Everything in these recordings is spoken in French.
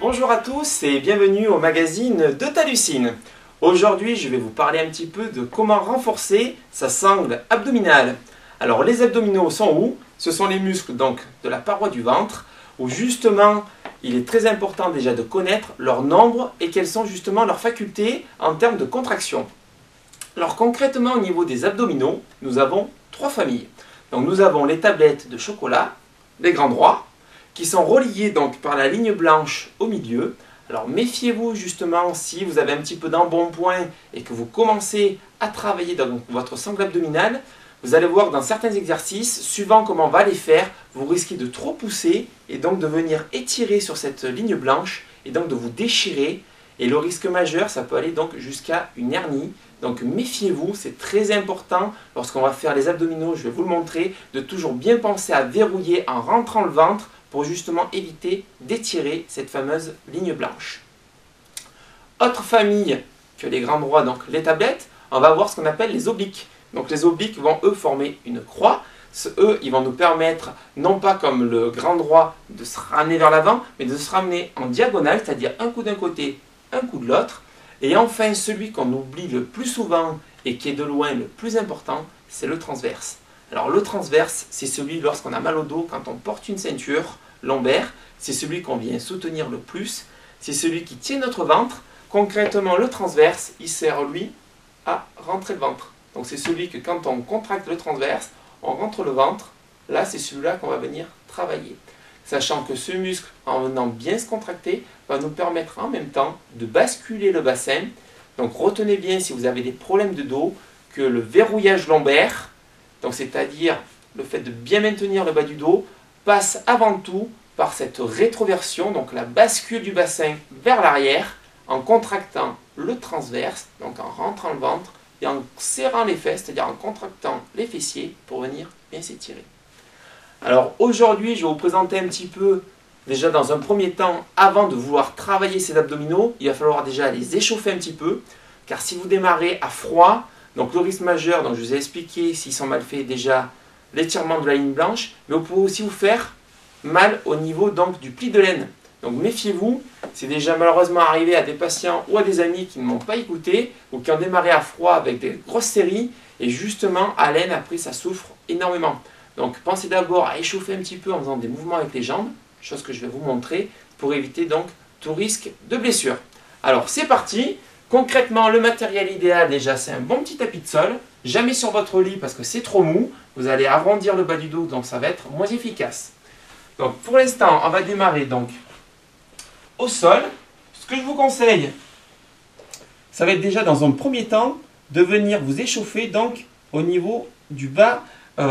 Bonjour à tous et bienvenue au magazine de Talucine. Aujourd'hui, je vais vous parler un petit peu de comment renforcer sa sangle abdominale. Alors, les abdominaux sont où? Ce sont les muscles donc de la paroi du ventre, où justement, il est très important déjà de connaître leur nombre et quelles sont justement leurs facultés en termes de contraction. Alors concrètement, au niveau des abdominaux, nous avons trois familles. Donc nous avons les tablettes de chocolat, les grands droits, qui sont reliés donc par la ligne blanche au milieu. Alors méfiez-vous justement si vous avez un petit peu d'embonpoint et que vous commencez à travailler dans votre sangle abdominale, vous allez voir dans certains exercices, suivant comment on va les faire, vous risquez de trop pousser et donc de venir étirer sur cette ligne blanche et donc de vous déchirer. Et le risque majeur, ça peut aller donc jusqu'à une hernie. Donc méfiez-vous, c'est très important lorsqu'on va faire les abdominaux, je vais vous le montrer, de toujours bien penser à verrouiller en rentrant le ventre pour justement éviter d'étirer cette fameuse ligne blanche. Autre famille que les grands droits, donc les tablettes, on va voir ce qu'on appelle les obliques. Donc les obliques vont eux former une croix. Eux, ils vont nous permettre, non pas comme le grand droit, de se ramener vers l'avant, mais de se ramener en diagonale, c'est-à-dire un coup d'un côté, un coup de l'autre. Et enfin, celui qu'on oublie le plus souvent et qui est de loin le plus important, c'est le transverse. Alors le transverse, c'est celui lorsqu'on a mal au dos, quand on porte une ceinture lombaire, c'est celui qu'on vient soutenir le plus, c'est celui qui tient notre ventre. Concrètement, le transverse, il sert lui à rentrer le ventre. Donc c'est celui que quand on contracte le transverse, on rentre le ventre. Là, c'est celui-là qu'on va venir travailler. Sachant que ce muscle, en venant bien se contracter, va nous permettre en même temps de basculer le bassin. Donc retenez bien, si vous avez des problèmes de dos, que le verrouillage lombaire, donc c'est-à-dire le fait de bien maintenir le bas du dos, passe avant tout par cette rétroversion, donc la bascule du bassin vers l'arrière, en contractant le transverse, donc en rentrant le ventre, et en serrant les fesses, c'est-à-dire en contractant les fessiers pour venir bien s'étirer. Alors aujourd'hui, je vais vous présenter un petit peu, déjà dans un premier temps, avant de vouloir travailler ces abdominaux, il va falloir déjà les échauffer un petit peu, car si vous démarrez à froid, donc le risque majeur, donc je vous ai expliqué s'ils sont mal faits déjà, l'étirement de la ligne blanche, mais vous pouvez aussi vous faire mal au niveau donc du pli de laine. Donc méfiez-vous, c'est déjà malheureusement arrivé à des patients ou à des amis qui ne m'ont pas écouté ou qui ont démarré à froid avec des grosses séries et justement à laine après ça souffre énormément. Donc pensez d'abord à échauffer un petit peu en faisant des mouvements avec les jambes, chose que je vais vous montrer pour éviter donc tout risque de blessure. Alors c'est parti. Concrètement, le matériel idéal déjà c'est un bon petit tapis de sol, jamais sur votre lit parce que c'est trop mou, vous allez arrondir le bas du dos donc ça va être moins efficace. Donc pour l'instant on va démarrer donc au sol. Ce que je vous conseille, ça va être déjà dans un premier temps de venir vous échauffer donc au niveau du bas,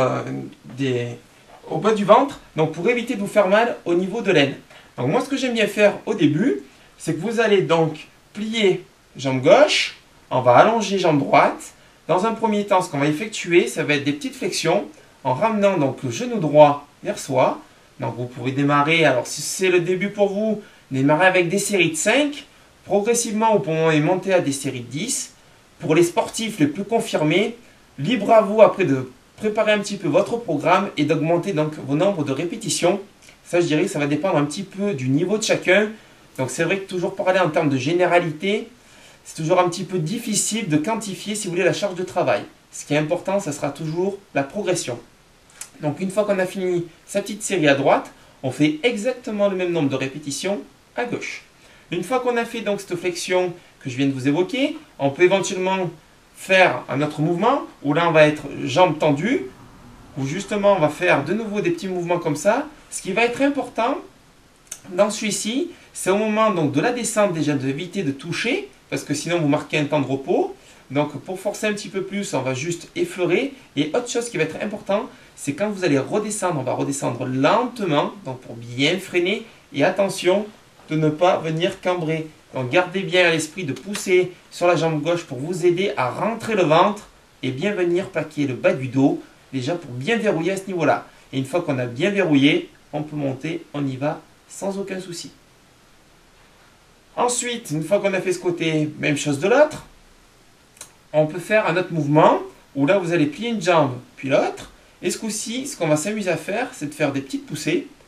au bas du ventre, donc pour éviter de vous faire mal au niveau de l'aine. Donc moi ce que j'aime bien faire au début, c'est que vous allez donc plier jambe gauche, on va allonger jambe droite. Dans un premier temps, ce qu'on va effectuer, ça va être des petites flexions en ramenant donc le genou droit vers soi. Donc vous pouvez démarrer, alors si c'est le début pour vous, démarrer avec des séries de 5. Progressivement, vous pouvez monter à des séries de 10. Pour les sportifs les plus confirmés, libre à vous après de préparer un petit peu votre programme et d'augmenter donc vos nombres de répétitions. Ça, je dirais que ça va dépendre un petit peu du niveau de chacun. Donc c'est vrai que toujours parler en termes de généralité, c'est toujours un petit peu difficile de quantifier, si vous voulez, la charge de travail. Ce qui est important, ça sera toujours la progression. Donc une fois qu'on a fini sa petite série à droite, on fait exactement le même nombre de répétitions à gauche. Une fois qu'on a fait donc cette flexion que je viens de vous évoquer, on peut éventuellement faire un autre mouvement où là on va être jambes tendues, où justement on va faire de nouveau des petits mouvements comme ça. Ce qui va être important dans celui-ci, c'est au moment donc de la descente déjà d'éviter de toucher, parce que sinon vous marquez un temps de repos. Donc pour forcer un petit peu plus, on va juste effleurer. Et autre chose qui va être important, c'est quand vous allez redescendre, on va redescendre lentement, donc pour bien freiner. Et attention de ne pas venir cambrer. Donc gardez bien à l'esprit de pousser sur la jambe gauche pour vous aider à rentrer le ventre et bien venir plaquer le bas du dos, déjà pour bien verrouiller à ce niveau-là. Et une fois qu'on a bien verrouillé, on peut monter, on y va sans aucun souci. Ensuite, une fois qu'on a fait ce côté, même chose de l'autre, on peut faire un autre mouvement où là vous allez plier une jambe puis l'autre. Et ce coup-ci, ce qu'on va s'amuser à faire, c'est de faire des petites poussées.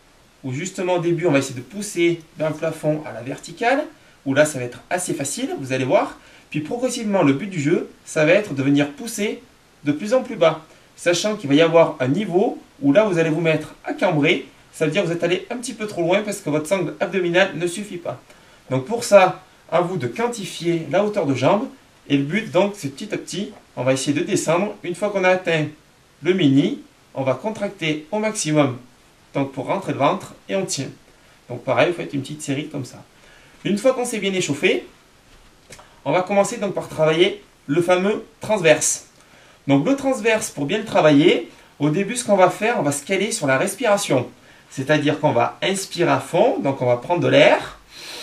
où justement au début on va essayer de pousser vers le plafond à la verticale, où là ça va être assez facile, vous allez voir. Puis progressivement le but du jeu, ça va être de venir pousser de plus en plus bas, sachant qu'il va y avoir un niveau où là vous allez vous mettre à cambrer, ça veut dire que vous êtes allé un petit peu trop loin parce que votre sangle abdominale ne suffit pas. Donc pour ça, à vous de quantifier la hauteur de jambe, et le but donc c'est petit à petit, on va essayer de descendre. Une fois qu'on a atteint le mini, on va contracter au maximum donc pour rentrer le ventre et on tient. Donc pareil, vous faites une petite série comme ça. Une fois qu'on s'est bien échauffé, on va commencer donc par travailler le fameux transverse. Donc le transverse, pour bien le travailler, au début ce qu'on va faire, on va se caler sur la respiration. C'est-à-dire qu'on va inspirer à fond, donc on va prendre de l'air.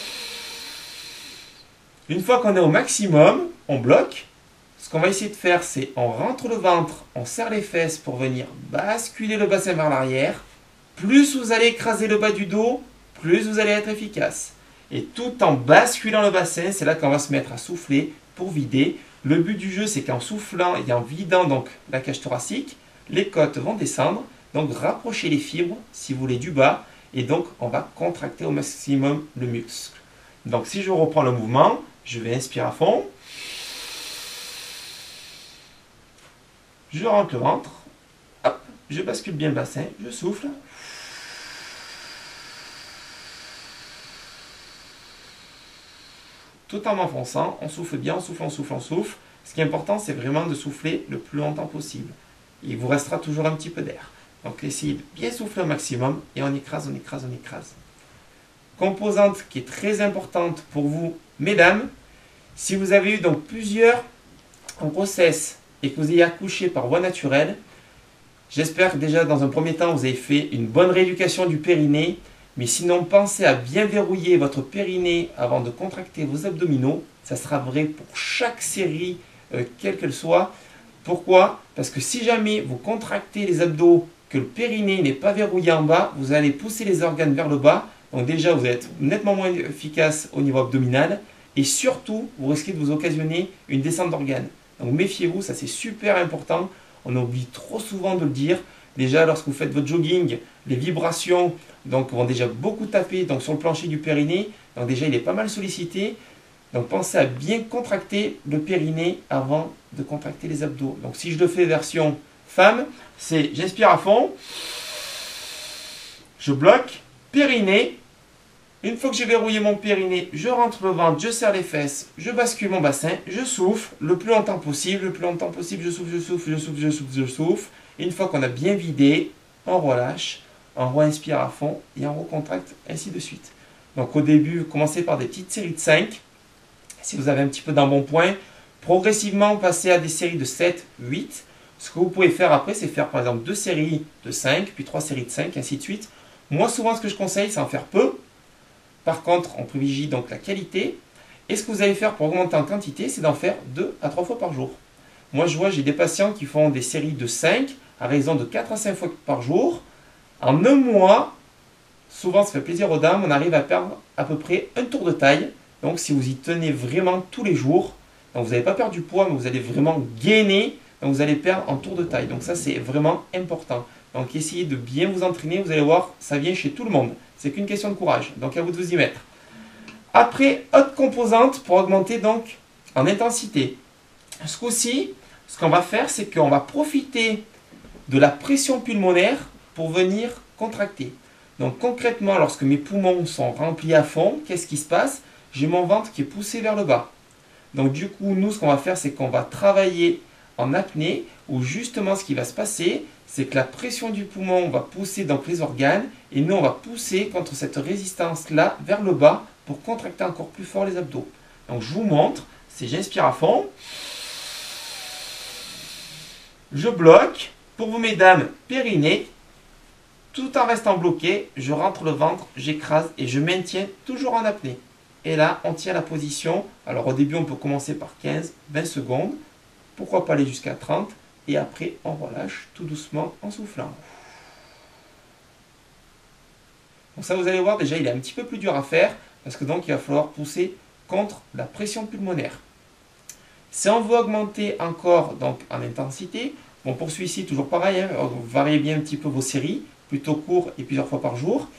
Une fois qu'on est au maximum, on bloque. Ce qu'on va essayer de faire, c'est on rentre le ventre, on serre les fesses pour venir basculer le bassin vers l'arrière. Plus vous allez écraser le bas du dos, plus vous allez être efficace. Et tout en basculant le bassin, c'est là qu'on va se mettre à souffler pour vider. Le but du jeu, c'est qu'en soufflant et en vidant donc la cage thoracique, les côtes vont descendre. Donc rapprochez les fibres, si vous voulez, du bas. Et donc, on va contracter au maximum le muscle. Donc si je reprends le mouvement, je vais inspirer à fond. Je rentre le ventre. Hop, je bascule bien le bassin. Je souffle. Tout en m'enfonçant, on souffle bien, on souffle, on souffle, on souffle. Ce qui est important, c'est vraiment de souffler le plus longtemps possible. Il vous restera toujours un petit peu d'air. Donc essayez de bien souffler au maximum et on écrase, on écrase, on écrase. Composante qui est très importante pour vous, mesdames, si vous avez eu donc plusieurs grossesses et que vous ayez accouché par voie naturelle, j'espère que déjà dans un premier temps vous avez fait une bonne rééducation du périnée. Mais sinon, pensez à bien verrouiller votre périnée avant de contracter vos abdominaux. Ça sera vrai pour chaque série, quelle qu'elle soit. Pourquoi? Parce que si jamais vous contractez les abdos, que le périnée n'est pas verrouillé en bas, vous allez pousser les organes vers le bas. Donc déjà, vous êtes nettement moins efficace au niveau abdominal. Et surtout, vous risquez de vous occasionner une descente d'organes. Donc méfiez-vous, ça c'est super important. On oublie trop souvent de le dire. Déjà, lorsque vous faites votre jogging, les vibrations donc, vont déjà beaucoup taper donc, sur le plancher du périnée. Donc déjà, il est pas mal sollicité. Donc pensez à bien contracter le périnée avant de contracter les abdos. Donc si je le fais version femme, c'est j'inspire à fond, je bloque, périnée. Une fois que j'ai verrouillé mon périnée, je rentre le ventre, je serre les fesses, je bascule mon bassin, je souffle le plus longtemps possible, je souffle, je souffle, je souffle, je souffle, je souffle. Une fois qu'on a bien vidé, on relâche, on re-inspire à fond et on recontracte, ainsi de suite. Donc au début, commencez par des petites séries de 5. Si vous avez un petit peu d'embonpoint, progressivement passez à des séries de 7, 8. Ce que vous pouvez faire après, c'est faire par exemple 2 séries de 5, puis 3 séries de 5, ainsi de suite. Moi, souvent, ce que je conseille, c'est en faire peu. Par contre, on privilégie donc la qualité. Et ce que vous allez faire pour augmenter en quantité, c'est d'en faire 2 à 3 fois par jour. Moi, je vois, j'ai des patients qui font des séries de 5 à raison de 4 à 5 fois par jour. En un mois, souvent, ça fait plaisir aux dames, on arrive à perdre à peu près un tour de taille. Donc, si vous y tenez vraiment tous les jours, donc vous n'allez pas perdre du poids, mais vous allez vraiment gainer, donc vous allez perdre en tour de taille. Donc ça, c'est vraiment important. Donc, essayez de bien vous entraîner, vous allez voir, ça vient chez tout le monde. C'est qu'une question de courage. Donc, à vous de vous y mettre. Après, autre composante pour augmenter donc en intensité. Ce coup-ci, ce qu'on va faire, c'est qu'on va profiter de la pression pulmonaire pour venir contracter. Donc concrètement, lorsque mes poumons sont remplis à fond, qu'est-ce qui se passe? J'ai mon ventre qui est poussé vers le bas. Donc du coup, nous, ce qu'on va faire, c'est qu'on va travailler en apnée, où justement ce qui va se passer, c'est que la pression du poumon va pousser donc les organes, et nous, on va pousser contre cette résistance-là vers le bas pour contracter encore plus fort les abdos. Donc je vous montre, c'est j'inspire à fond, je bloque, pour vous mesdames, périnée, tout en restant bloqué, je rentre le ventre, j'écrase et je maintiens toujours en apnée. Et là, on tient la position. Alors au début, on peut commencer par 15, 20 secondes. Pourquoi pas aller jusqu'à 30. Et après, on relâche tout doucement en soufflant. Donc ça, vous allez voir, déjà, il est un petit peu plus dur à faire. Parce que donc, il va falloir pousser contre la pression pulmonaire. Si on veut augmenter encore donc, en intensité, bon, pour celui-ci, toujours pareil, hein, vous variez bien un petit peu vos séries, plutôt court et plusieurs fois par jour.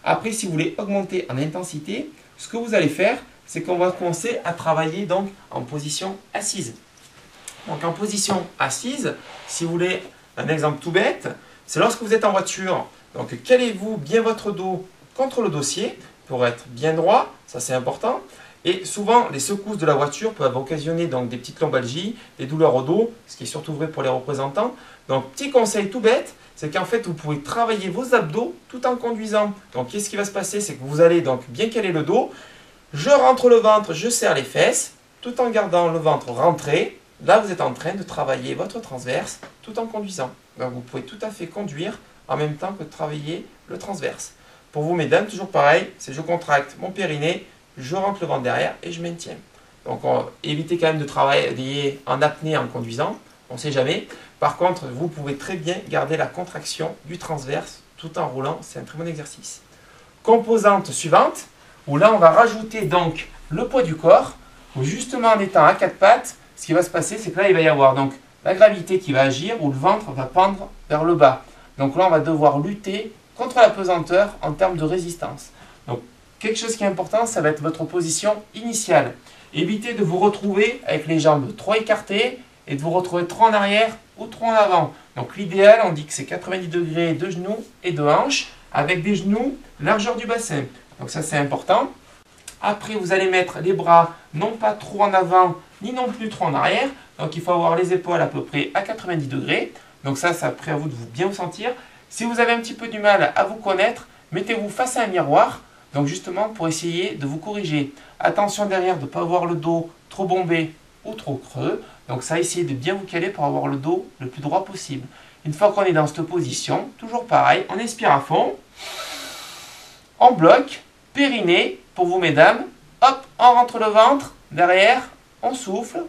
Après, si vous voulez augmenter en intensité, ce que vous allez faire, c'est qu'on va commencer à travailler donc en position assise. Donc en position assise, si vous voulez un exemple tout bête, c'est lorsque vous êtes en voiture. Donc calez-vous bien votre dos contre le dossier pour être bien droit, ça c'est important. Et souvent, les secousses de la voiture peuvent occasionner donc des petites lombalgies, des douleurs au dos, ce qui est surtout vrai pour les représentants. Donc petit conseil tout bête, c'est qu'en fait vous pouvez travailler vos abdos tout en conduisant. Donc qu'est-ce qui va se passer? C'est que vous allez donc bien caler le dos. Je rentre le ventre, je serre les fesses, tout en gardant le ventre rentré. Là, vous êtes en train de travailler votre transverse tout en conduisant. Donc, vous pouvez tout à fait conduire en même temps que travailler le transverse. Pour vous, mesdames, toujours pareil, c'est je contracte mon périnée, je rentre le ventre derrière et je maintiens. Donc, évitez quand même de travailler en apnée en conduisant, on ne sait jamais. Par contre, vous pouvez très bien garder la contraction du transverse tout en roulant, c'est un très bon exercice. Composante suivante, où là, on va rajouter donc le poids du corps, où justement en étant à quatre pattes, ce qui va se passer, c'est que là, il va y avoir donc la gravité qui va agir, où le ventre va pendre vers le bas. Donc là, on va devoir lutter contre la pesanteur en termes de résistance. Donc, quelque chose qui est important, ça va être votre position initiale. Évitez de vous retrouver avec les jambes trop écartées et de vous retrouver trop en arrière ou trop en avant. Donc l'idéal, on dit que c'est 90 degrés de genoux et de hanches, avec des genoux largeur du bassin. Donc ça, c'est important. Après, vous allez mettre les bras non pas trop en avant, ni non plus trop en arrière. Donc, il faut avoir les épaules à peu près à 90 degrés. Donc ça, c'est après à vous de bien vous sentir. Si vous avez un petit peu du mal à vous connaître, mettez-vous face à un miroir. Donc justement, pour essayer de vous corriger. Attention derrière de ne pas avoir le dos trop bombé ou trop creux. Donc ça, essayez de bien vous caler pour avoir le dos le plus droit possible. Une fois qu'on est dans cette position, toujours pareil, on inspire à fond. On bloque, périnée. Pour vous, mesdames, hop, on rentre le ventre, derrière, on souffle,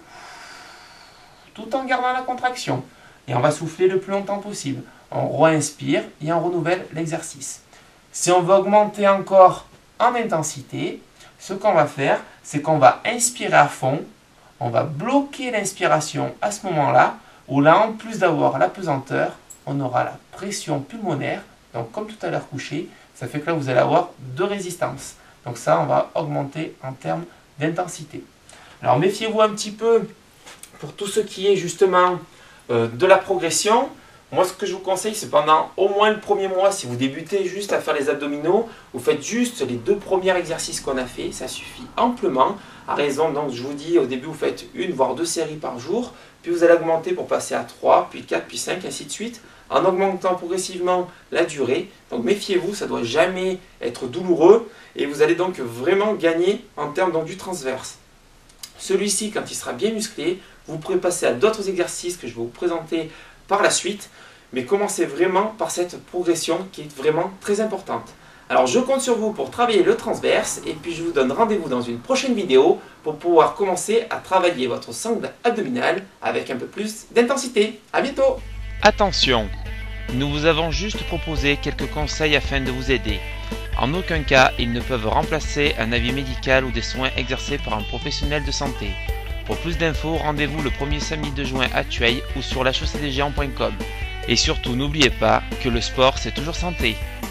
tout en gardant la contraction. Et on va souffler le plus longtemps possible. On re-inspire et on renouvelle l'exercice. Si on veut augmenter encore en intensité, ce qu'on va faire, c'est qu'on va inspirer à fond, on va bloquer l'inspiration à ce moment-là, où là, en plus d'avoir la pesanteur, on aura la pression pulmonaire, donc comme tout à l'heure couché, ça fait que là, vous allez avoir de résistance. Donc ça, on va augmenter en termes d'intensité. Alors méfiez-vous un petit peu pour tout ce qui est justement de la progression. Moi, ce que je vous conseille, c'est pendant au moins le premier mois, si vous débutez juste à faire les abdominaux, vous faites juste les 2 premiers exercices qu'on a fait, ça suffit amplement. À raison, donc je vous dis, au début, vous faites 1 voire 2 séries par jour, puis vous allez augmenter pour passer à 3, puis 4, puis 5, ainsi de suite, en augmentant progressivement la durée. Donc méfiez-vous, ça ne doit jamais être douloureux, et vous allez donc vraiment gagner en termes donc, du transverse. Celui-ci, quand il sera bien musclé, vous pourrez passer à d'autres exercices que je vais vous présenter par la suite, mais commencez vraiment par cette progression qui est vraiment très importante. Alors je compte sur vous pour travailler le transverse et puis je vous donne rendez-vous dans une prochaine vidéo pour pouvoir commencer à travailler votre sangle abdominale avec un peu plus d'intensité. À bientôt! Attention, nous vous avons juste proposé quelques conseils afin de vous aider. En aucun cas, ils ne peuvent remplacer un avis médical ou des soins exercés par un professionnel de santé. Pour plus d'infos, rendez-vous le premier samedi de juin à Tueil ou sur lachausseedesgéants.com. Et surtout, n'oubliez pas que le sport, c'est toujours santé.